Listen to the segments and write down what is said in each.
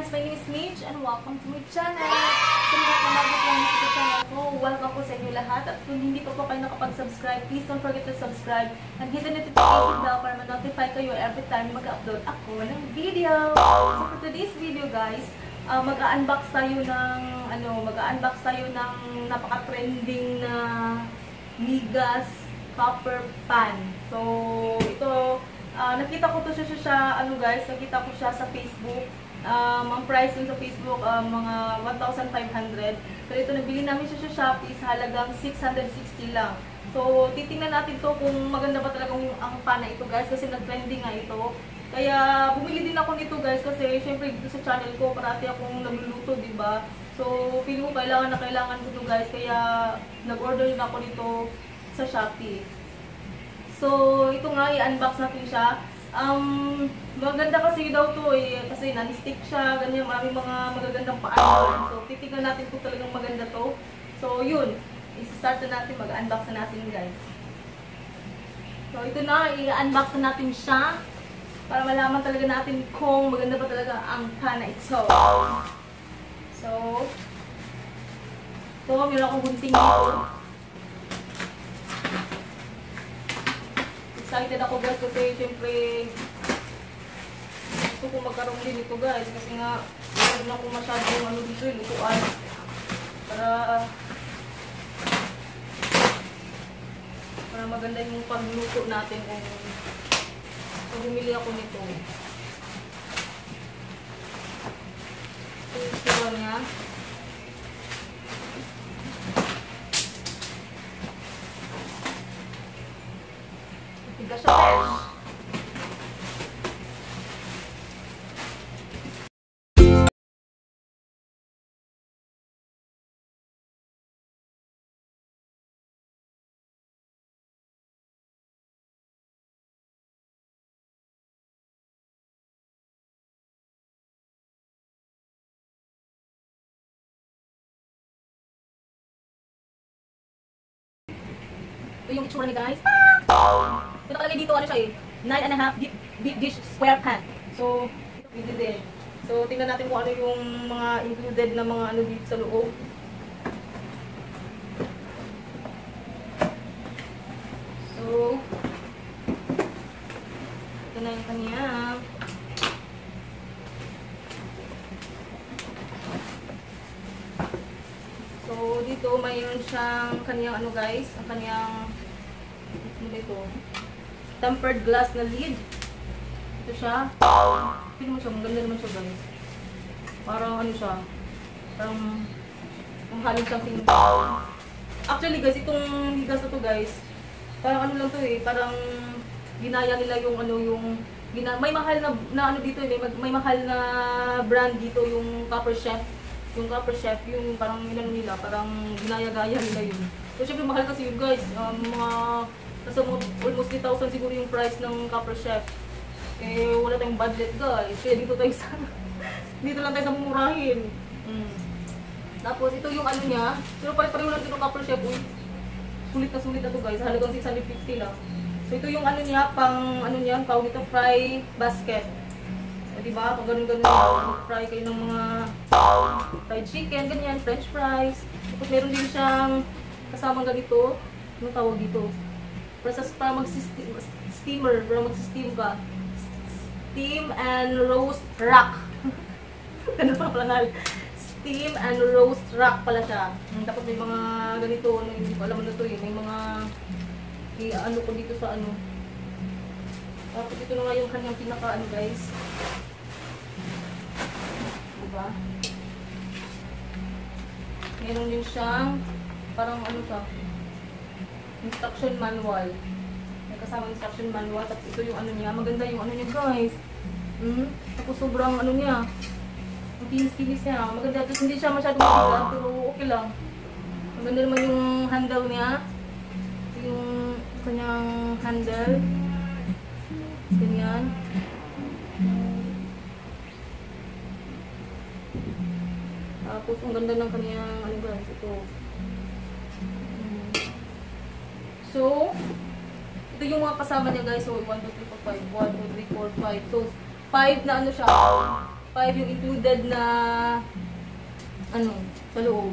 guys, my name is Mitch and welcome to my channel. So mga kamagod lang sa channel ko, welcome po sa inyo lahat. At kung hindi pa po kayo nakapag-subscribe, please don't forget to subscribe and hit the notification bell para ma-notify kayo every time mag-upload ako ng video. So for today's video guys, mag-unbox tayo ng napaka-trending na Migas copper pan. So ito, nakita ko to siya nakita ko siya sa Facebook. Ang price dun sa Facebook, mga 1,500. Pero ito, nabili namin siya sa Shopee sa halagang 660 lang. So, titingnan natin to kung maganda ba talaga ang pana ito guys, kasi nag-trending nga ito. Kaya, bumili din ako nito guys, kasi syempre dito sa channel ko, parati akong nagluluto, diba? So, feeling ko kailangan ko to guys, kaya nag-order din ako nito sa Shopee. So, ito nga, i-unbox natin siya. Maganda kasi daw to kasi non-stick siya, ganyan, maraming mga magagandang paan. So, titignan natin kung talagang maganda to. So, yun, i-start na natin, mag-unbox na natin guys. So, ito na, i-unbox na natin siya para malaman talaga natin kung maganda ba talaga ang pana ito. So, meron akong gunting dito. Excited ako guys kasi syempre gusto ko magkaroon din ito guys kasi nga huwag na ko masyadong dito lutuan para maganda yung pagluto natin kung bumili ako nito. Ito yung niya. Tiga siya guys. Ito yung itsura ni guys. Ito nakalagay dito, ano siya 9.5 deep dish square pan. So, ito pwede din. So, tingnan natin kung ano yung mga included na mga dito sa loob. So, ito na yung kanya. So, dito mayroon siyang kanyang guys, ang kanyang dito, tempered glass na lid. Ito siya. Tignan mo siya, maganda naman siya guys. Parang siya, parang halong siyang tingin. Actually guys, itong Migas na to guys, parang lang to parang ginaya nila yung may mahal na dito may mahal na brand dito, yung Copper Chef. Yung Copper Chef, yung parang nila, parang ginaya-gaya nila yun. So syempre mahal kasi yun guys, mga nasa almost 3,000 siguro yung price ng Copper Chef. Wala tayong budget guys, kaya dito lang tayo sa mumurahin. Tapos ito yung niya, pero pare-pareho lang dito Copper Chef. Sulit na to guys, halagang 650 lang. So ito yung niya, pang tawag ito, fry basket. Diba? Pag ganun-ganun fry kayo ng mga fried chicken, ganyan, french fries. Tapos meron din siyang kasamang ganito, ano tawag dito? Para mag-steamer, para mag-steam ka. Steam and roast rack. Ano pa pala? Steam and roast rack pala siya. Tapos may mga ganito, hindi ko alam ano to may mga ko dito sa Tapos ito na nga yung kanyang pinaka guys. Diba? Meron din siyang parang siya, instruction manual. May kasama instruction manual. Tapos ito yung niya. Maganda yung niya guys. Tapos sobrang niya. Ang tinis-tinis niya. Maganda. Tapos hindi siya masyadong mabigat, pero okay lang. Maganda naman yung handle niya. Yung kanyang handle. Ganyan. Tapos ang ganda ng kanyang guys, ito. So, ito yung mga kasama niya guys. So, 1, 2, 3, 4, 5. 1, 2, 3, 4, 5. So, 5 na siya. 5 yung included na ano, sa loob.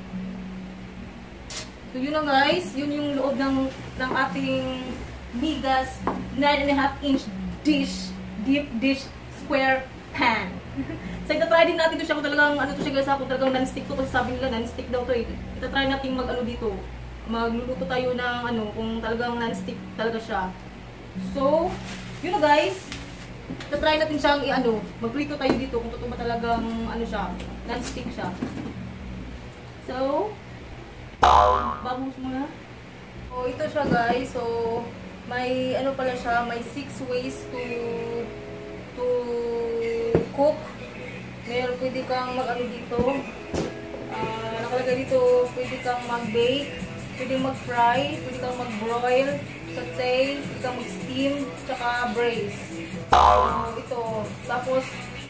So yun na guys, yun yung loob ng ating Migas 9.5 inch deep dish square pan. So itatry din natin ito siya kung talagang ano to siya guys, kung talagang non-stick to, kasi sabi nila non-stick daw to eh. Itatry natin mag ano dito, magluluto tayo ng ano, kung talagang non-stick talaga siya. So, yun na guys, itatry natin siyang i-ano, magprito tayo dito kung totoo ba talagang ano siya, non-stick siya. So, bagus muna. So, ito siya guys, so may ano pala siya, may 6 ways to cook. Meron, pwede kang mag-ano dito. Nakalagay dito, pwede kang mag-bake, pwede mag-fry, pwede kang mag-broil, saute, pwede kang mag-steam, tsaka braise. Ito. Tapos,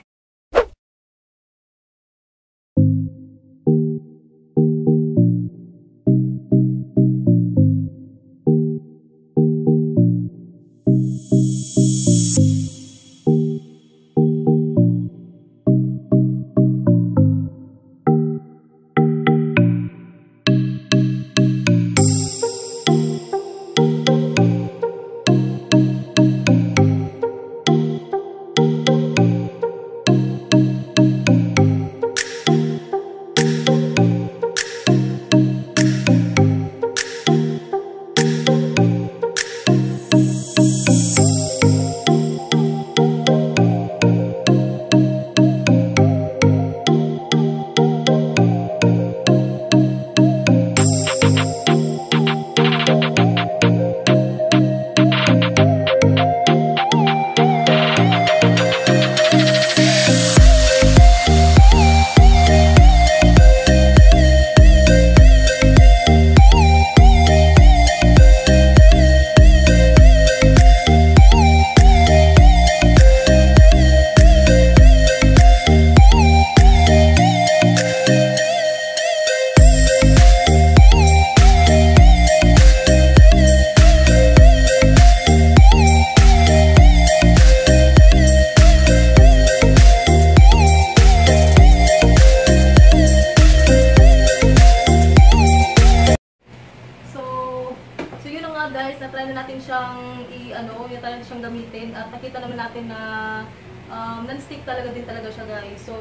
na-try na natin siyang na-try natin siyang gamitin at nakita naman natin na non-stick talaga din talaga siya guys. So,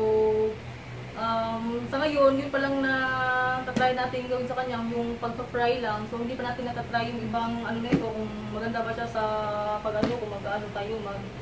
sa ngayon, yun pa lang na tatry natin gawin sa kanya, yung pagpa-fry lang. So, hindi pa natin natatry yung ibang ano na ito, kung maganda ba siya sa pag-ano, kung mag-ano tayo,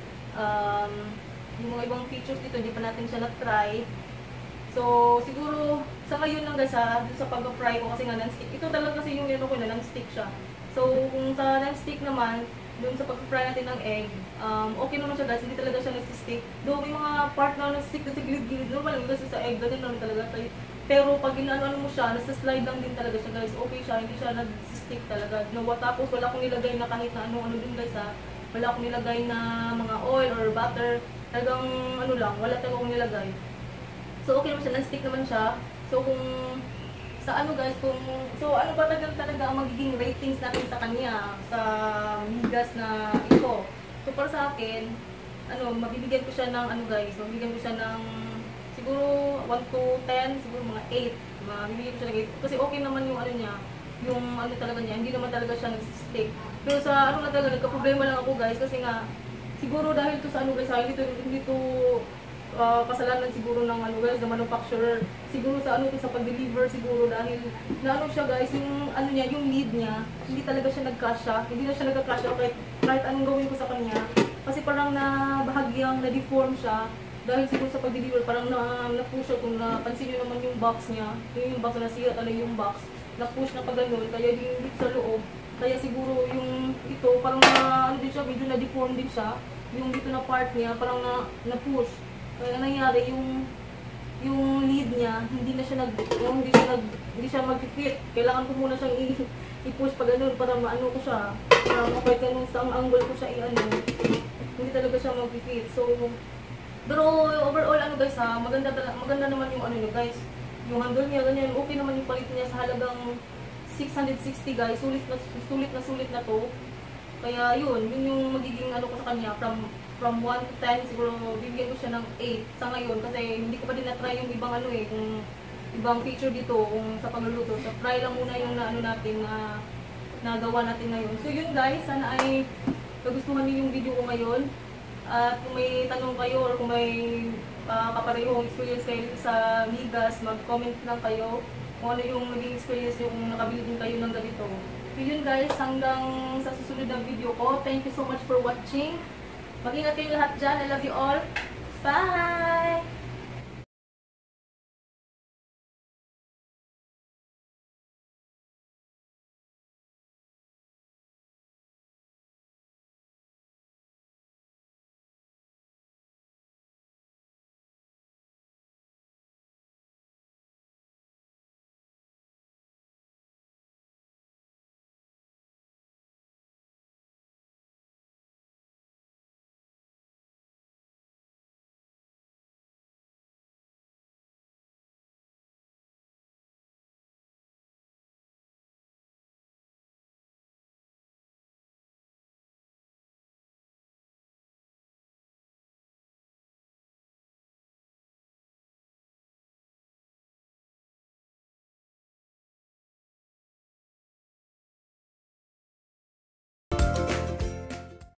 yung mga ibang features dito, hindi pa natin siya na-try. So, siguro, sa ngayon lang guys sa pag-fry ko kasi nga non-stick. Ito talaga kasi yung ko na non-stick siya. So, kung sa non-stick naman, dun sa pag-fry natin ng egg, okay naman siya guys, hindi talaga siya nag-stick. Though may mga part na nag-stick sa gilid-gilid, normal lang kasi sa egg, ganun naman talaga tayo. Pero pag inaano mo siya, nasa-slide lang din talaga siya guys, okay siya, hindi siya nag-stick talaga. No, tapos wala akong nilagay na kahit na ano din guys wala akong nilagay na mga oil or butter, talagang ano lang, wala talaga akong nilagay. So okay naman siya, non-stick naman siya. So kung sa ano guys, so ano ba talaga ang magiging ratings natin sa kanya, sa migas na ito. So para sa akin, mabibigyan ko siya ng mabibigyan ko siya ng siguro 1 to 10, siguro mga 8. Mabibigyan ko siya ng 8. Kasi okay naman yung niya, yung talaga niya, hindi naman talaga siya nag-stick. Pero sa na talaga, nagka-problema lang ako guys, kasi nga, siguro dahil to sa guys, hindi to kasalanan siguro ng guys, ng manufacturer. Siguro sa sa pag-deliver siguro dahil na siya guys, yung niya, yung lead niya, hindi talaga siya nagkasya. Hindi na siya nagkasya kahit anong gawin ko sa kanya. Kasi parang bahagyang na-deform siya dahil siguro sa pag-deliver parang na-push siya. Kung napansin niyo naman yung box niya, yung box na nasira talaga yung box, na-push na pag-ganun, kaya yung sa loob. Kaya siguro yung ito parang din siya, medyo na-deform din siya. Yung dito na part niya parang na-push. Kaya nangyari yung lead niya, hindi siya mag-fit. Kailangan ko muna siyang i-push pa ganun para maano ko siya. Para kahit ganun sa angle ko siya hindi talaga siya mag-fit. So, pero overall guys maganda naman yung guys. Yung handle niya ganyan, okay naman yung palit niya sa halagang 660 guys. Sulit na to. Kaya yun yung magiging ko sa kanya from 1 to 10, siguro bibigyan ko siya ng 8 sa ngayon kasi hindi ko pa din na-try yung ibang ano eh, kung ibang feature dito kung sa pagluluto. So try lang muna yung na ano natin na nagawa natin ngayon. So yun guys, sana ay nagustuhan niyo yung video ko ngayon. At kung may tanong kayo or kung may kaparehong experience kayo sa migas, mag-comment lang kayo kung ano yung naging experience nyo kung nakabili din kayo ng ganito. So yun guys, hanggang sa susunod na video ko. Thank you so much for watching. Mag-ingat kayo lahat dyan. I love you all. Bye!